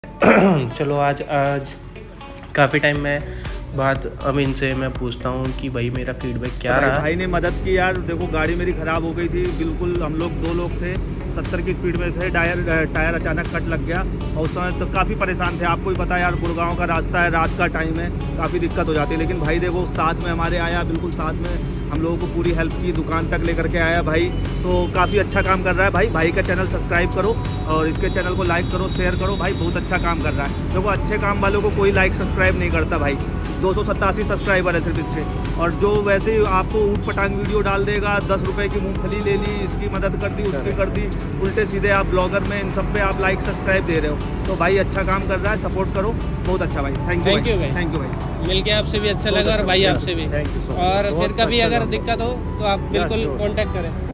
चलो आज काफ़ी टाइम में बाद अब इनसे मैं पूछता हूँ कि भाई मेरा फीडबैक क्या रहा। भाई ने मदद की यार। देखो गाड़ी मेरी ख़राब हो गई थी बिल्कुल। हम लोग 2 लोग थे, 70 की स्पीड में थे। टायर अचानक कट लग गया और उस समय तो काफ़ी परेशान थे। आपको ही पता है यार, गुड़गांव का रास्ता है, रात का टाइम है, काफ़ी दिक्कत हो जाती है। लेकिन भाई देखो साथ में हमारे आया, बिल्कुल साथ में हम लोगों को पूरी हेल्प की, दुकान तक लेकर के आया भाई। तो काफ़ी अच्छा काम कर रहा है भाई का चैनल सब्सक्राइब करो और इसके चैनल को लाइक करो, शेयर करो। भाई बहुत अच्छा काम कर रहा है। देखो अच्छे काम वालों को कोई लाइक सब्सक्राइब नहीं करता भाई। 287 सब्सक्राइबर है सिर्फ इसके। और जो वैसे ही आपको ऊट पटांग वीडियो डाल देगा, 10 रुपये की मूंगफली ले ली, इसकी मदद कर दी, उसकी कर दी, उल्टे सीधे आप ब्लॉगर में इन सब पे आप लाइक सब्सक्राइब दे रहे हो। तो भाई अच्छा काम कर रहा है, सपोर्ट करो। बहुत अच्छा भाई, थैंक यू भाई। थैंक यू भाई, मिल के आपसे भी अच्छा लगा और भाई आपसे भी। और फिर कभी अगर दिक्कत हो तो आप बिल्कुल कॉन्टेक्ट करें।